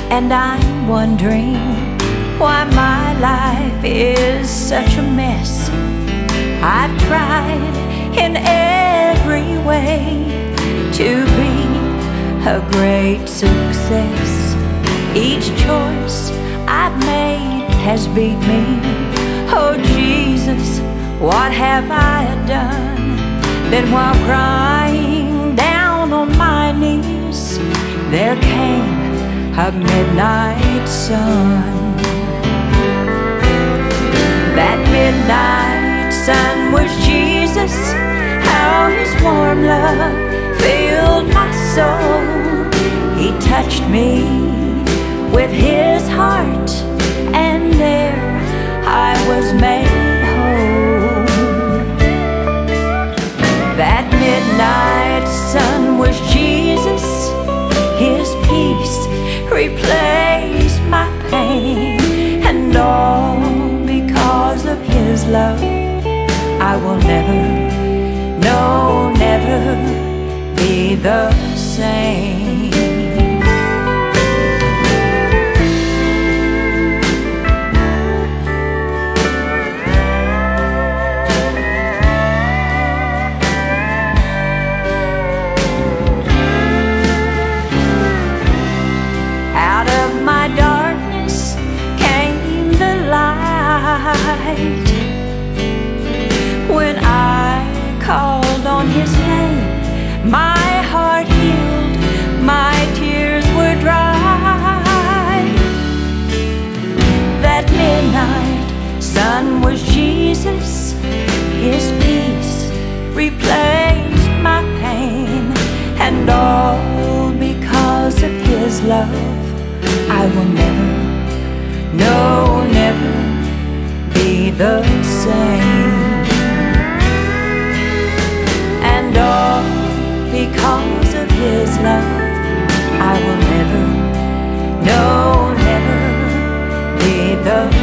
And I'm wondering why my life is such a mess. I've tried in every way to be a great success. Each choice I've made has beat me. Oh Jesus, what have I done? Then while crying down on my knees, there came a midnight sun. That midnight sun was Jesus. How his warm love filled my soul. He touched me with his heart, and there I was made whole. That midnight sun was Jesus. His peace replaced my pain, and all because of his love. I will never, no, never be the same. Out of my darkness came the light. When I called on his name, my heart healed, my tears were dried. That midnight sun was Jesus. His peace replaced my pain, and all because of his love. I will never, no, never be the same. And all because of his love. I will never, no, never be the